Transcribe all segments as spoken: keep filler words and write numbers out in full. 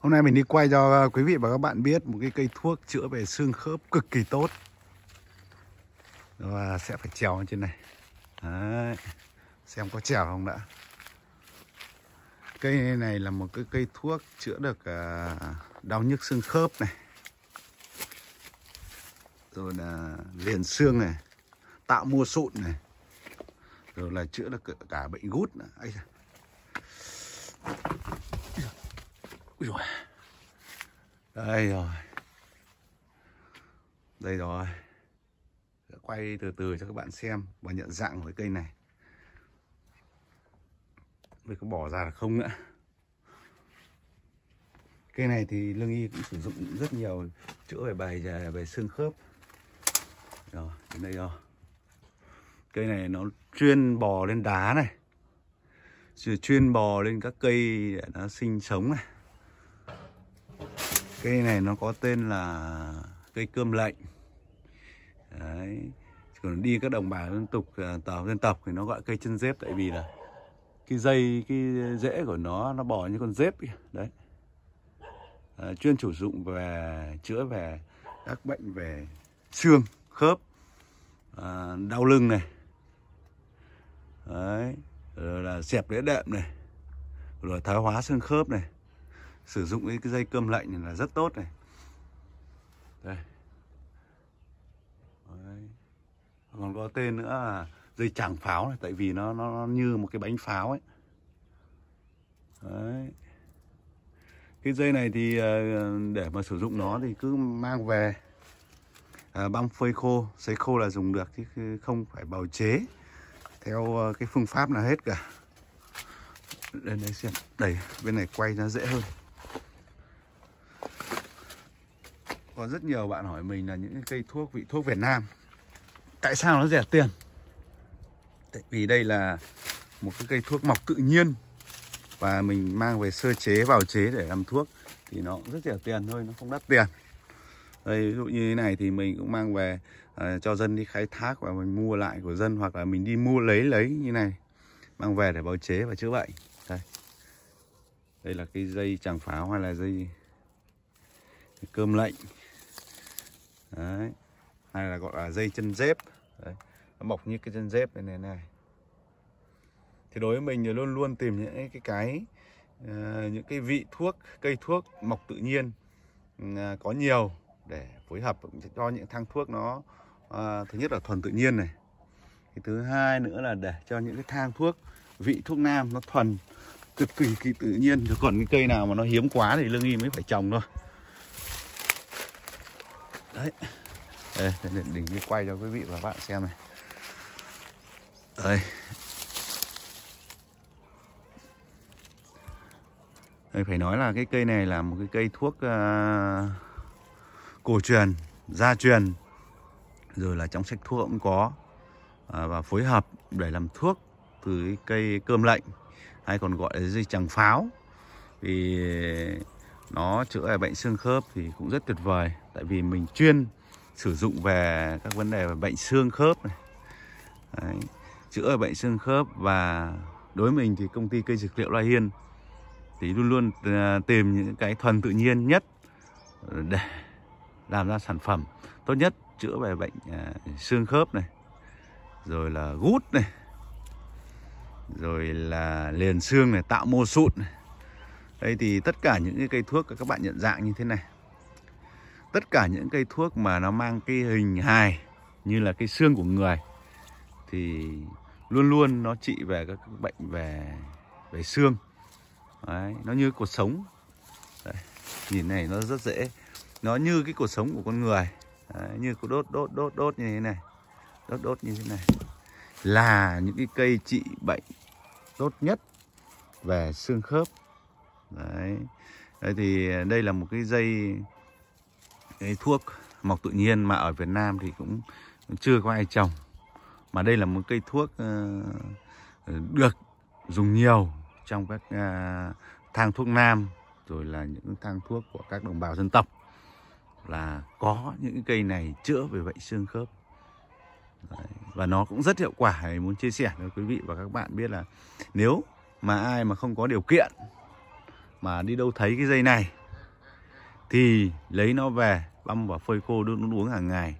Hôm nay mình đi quay cho quý vị và các bạn biết một cái cây thuốc chữa về xương khớp cực kỳ tốt. Và sẽ phải trèo lên trên này. Đấy. Xem có trèo không đã. Cây này là một cái cây thuốc chữa được uh, đau nhức xương khớp này. Rồi là liền xương này, tạo mô sụn này. Rồi là chữa được cả, cả bệnh gút này. Ây da. Ui dồi. Đây rồi. Đây rồi. Quay từ từ cho các bạn xem và nhận dạng của cái cây này. Mình có bỏ ra là không nữa. Cây này thì lương y cũng sử dụng rất nhiều chữa về bài về xương khớp. Rồi, đến đây rồi. Cây này nó chuyên bò lên đá này. Chuyên bò lên các cây để nó sinh sống này. Cây này nó có tên là cây cơm lệnh. Đấy. Còn đi các đồng bào dân tộc tộc dân tộc thì nó gọi cây chân dép, tại vì là cái dây, cái rễ của nó nó bò như con dép kìa. Đấy. À, chuyên sử dụng về chữa về các bệnh về xương khớp, à, đau lưng này. Đấy. Rồi là xẹp đĩa đệm này, rồi thoái hóa xương khớp này. Sử dụng cái, cái dây cơm lệnh này là rất tốt này. Đây. Đấy. Còn có tên nữa là dây tràng pháo này, tại vì nó, nó, nó như một cái bánh pháo ấy. Đấy. Cái dây này thì để mà sử dụng nó thì cứ mang về, à, băm phơi khô, sấy khô là dùng được, chứ không phải bào chế theo cái phương pháp nào hết cả. Đây đây xem, đẩy bên này quay nó dễ hơn. Có rất nhiều bạn hỏi mình là những cây thuốc, vị thuốc Việt Nam, tại sao nó rẻ tiền? Tại vì đây là một cái cây thuốc mọc tự nhiên và mình mang về sơ chế, bào chế để làm thuốc thì nó cũng rất rẻ tiền thôi, nó không đắt tiền. Đây, ví dụ như thế này thì mình cũng mang về à, cho dân đi khai thác và mình mua lại của dân, hoặc là mình đi mua lấy lấy như này, mang về để bào chế và chữa bệnh. Đây, đây là cái dây tràng pháo hay là dây cơm lệnh. Đấy. Hay là gọi là dây chân dép. Đấy. Nó mọc như cái chân dép này này này. Thì đối với mình thì luôn luôn tìm những cái cái uh, những cái vị thuốc, cây thuốc mọc tự nhiên uh, có nhiều để phối hợp cho những thang thuốc nó uh, thứ nhất là thuần tự nhiên này. Thì thứ hai nữa là để cho những cái thang thuốc vị thuốc nam nó thuần cực kỳ kỳ tự nhiên. Chứ còn cái cây nào mà nó hiếm quá thì lương y mới phải trồng thôi. Đấy. Đây, đỉnh đi quay cho quý vị và các bạn xem này. Đây. Đây, phải nói là cái cây này là một cái cây thuốc uh, cổ truyền, gia truyền, rồi là trong sách thuốc cũng có, uh, và phối hợp để làm thuốc từ cái cây cơm lệnh, hay còn gọi là dây tràng pháo. Vì nó chữa về bệnh xương khớp thì cũng rất tuyệt vời, tại vì mình chuyên sử dụng về các vấn đề về bệnh xương khớp này. Đấy. Chữa bệnh xương khớp, và đối với mình thì công ty cây dược liệu La Hiên thì luôn luôn tìm những cái thuần tự nhiên nhất để làm ra sản phẩm tốt nhất chữa về bệnh xương khớp này, rồi là gút này, rồi là liền xương này, tạo mô sụn này. Đây thì tất cả những cái cây thuốc các bạn nhận dạng như thế này. Tất cả những cây thuốc mà nó mang cái hình hài như là cái xương của người thì luôn luôn nó trị về các bệnh về về xương. Đấy, nó như cột sống. Đấy, nhìn này nó rất dễ. Nó như cái cột sống của con người. Đấy, như có đốt đốt đốt đốt như thế này. Đốt đốt như thế này. Là những cái cây trị bệnh tốt nhất về xương khớp. Đấy. Đấy thì đây là một cái dây cái thuốc mọc tự nhiên mà ở Việt Nam thì cũng chưa có ai trồng. Mà đây là một cây thuốc uh, được dùng nhiều trong các uh, thang thuốc nam, rồi là những thang thuốc của các đồng bào dân tộc, là có những cây này chữa về bệnh xương khớp. Đấy. Và nó cũng rất hiệu quả. Mình muốn chia sẻ với quý vị và các bạn biết là nếu mà ai mà không có điều kiện mà đi đâu thấy cái dây này thì lấy nó về băm và phơi khô đun uống hàng ngày.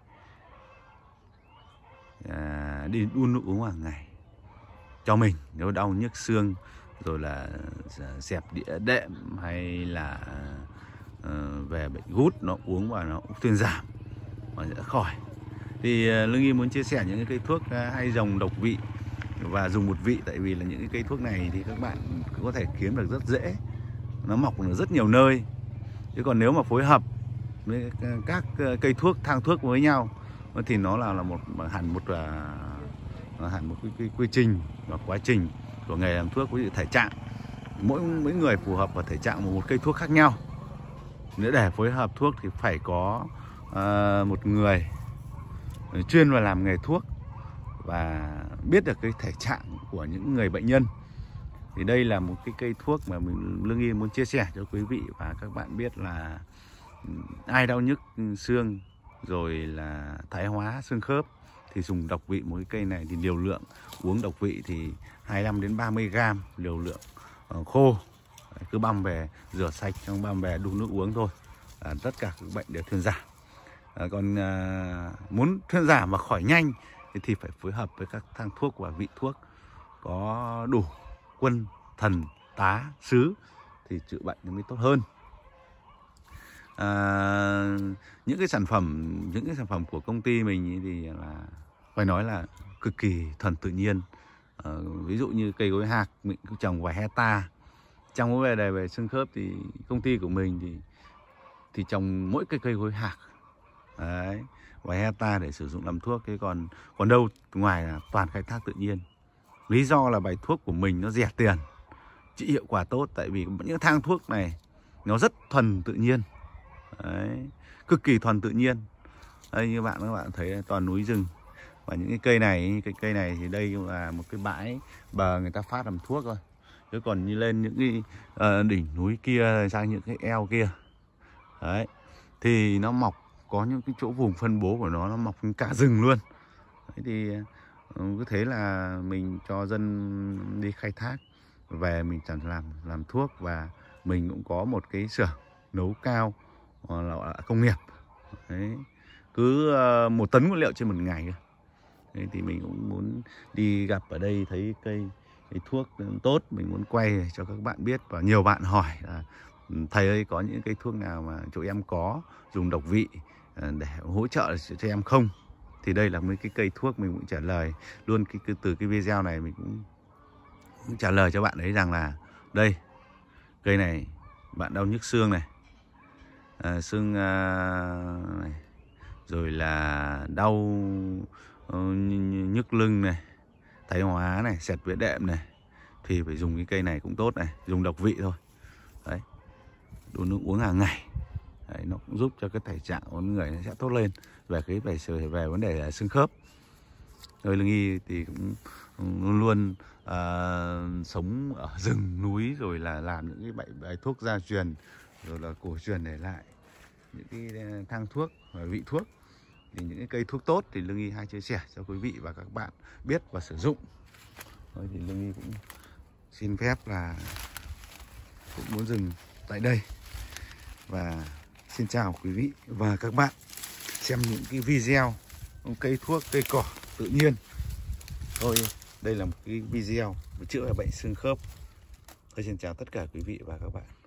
À, đi đun nước uống hàng ngày cho mình nếu đau nhức xương, rồi là xẹp đĩa đệm, hay là uh, về bệnh gút, nó uống và nó cũng thuyên giảm và sẽ khỏi. Thì uh, Lương Nghi muốn chia sẻ những cái cây thuốc uh, hay dòng độc vị và dùng một vị, tại vì là những cái cây thuốc này thì các bạn có thể kiếm được rất dễ, nó mọc ở rất nhiều nơi. Chứ còn nếu mà phối hợp với các cây thuốc, thang thuốc với nhau thì nó là là một hẳn một uh, hẳn một cái, cái quy trình và quá trình của nghề làm thuốc. Ví dụ thể trạng mỗi mỗi người phù hợp vào thể trạng một, một cây thuốc khác nhau. Nếu để phối hợp thuốc thì phải có uh, một người chuyên vào làm nghề thuốc và biết được cái thể trạng của những người bệnh nhân. Thì đây là một cái cây thuốc mà mình Lương Nghi muốn chia sẻ cho quý vị và các bạn biết là ai đau nhức xương rồi là thái hóa xương khớp thì dùng độc vị một cái cây này thì liều lượng uống độc vị thì hai mươi lăm đến ba mươi gram liều lượng uh, khô. Cứ băm về rửa sạch xong băm về đun nước uống thôi. À, tất cả các bệnh đều thuyên giảm. À, còn à, muốn thuyên giảm và khỏi nhanh thì, thì phải phối hợp với các thang thuốc và vị thuốc có đủ quân, thần, tá, sứ thì chữa bệnh nó mới tốt hơn. À, những cái sản phẩm những cái sản phẩm của công ty mình thì là phải nói là cực kỳ thuần tự nhiên. À, ví dụ như cây gối hạc mình cũng trồng vài hecta. Trong cái về đề về xương khớp thì công ty của mình thì thì trồng mỗi cái cây gối hạc đấy, vài hecta để sử dụng làm thuốc. Cái còn còn đâu ngoài là toàn khai thác tự nhiên. Lý do là bài thuốc của mình nó rẻ tiền, trị hiệu quả tốt, tại vì những thang thuốc này nó rất thuần tự nhiên đấy, cực kỳ thuần tự nhiên. Đây như bạn các bạn thấy toàn núi rừng. Và những cái cây này cái cây này thì đây là một cái bãi bờ người ta phát làm thuốc thôi. Chứ còn như lên những cái uh, đỉnh núi kia, sang những cái eo kia đấy thì nó mọc, có những cái chỗ vùng phân bố của nó nó mọc cả rừng luôn. Đấy thì uh, cứ thế là mình cho dân đi khai thác về mình chẳng làm làm thuốc, và mình cũng có một cái xưởng nấu cao uh, là công nghiệp đấy, cứ uh, một tấn nguyên liệu trên một ngày. Đấy, thì mình cũng muốn đi gặp ở đây thấy cây cái thuốc tốt, mình muốn quay cho các bạn biết. Và nhiều bạn hỏi là thầy ơi có những cây thuốc nào mà chỗ em có dùng độc vị để hỗ trợ cho em không? Thì đây là mấy cái cây thuốc mình cũng trả lời luôn cái, cái từ cái video này mình cũng, cũng trả lời cho bạn ấy rằng là đây cây này bạn đau nhức xương này, à, xương à, này, rồi là đau uh, nhức lưng này, thái hóa này, xẹt vữa đệm này thì phải dùng cái cây này cũng tốt này, dùng độc vị thôi. Đấy, đun nước uống hàng ngày. Đấy, nó cũng giúp cho cái thể trạng của người nó sẽ tốt lên về cái về về vấn đề xương khớp. Rồi Lương Nghi thì cũng luôn luôn uh, sống ở rừng núi, rồi là làm những cái bài, bài thuốc gia truyền rồi là cổ truyền để lại những cái thang thuốc và vị thuốc. Thì những cái cây thuốc tốt thì Lương Nghi hay chia sẻ cho quý vị và các bạn biết và sử dụng. Rồi thì Lương Nghi cũng xin phép là cũng muốn dừng tại đây và xin chào quý vị và các bạn xem những cái video cây thuốc, cây cỏ tự nhiên. Thôi đây là một cái video chữa bệnh xương khớp. Tôi xin chào tất cả quý vị và các bạn.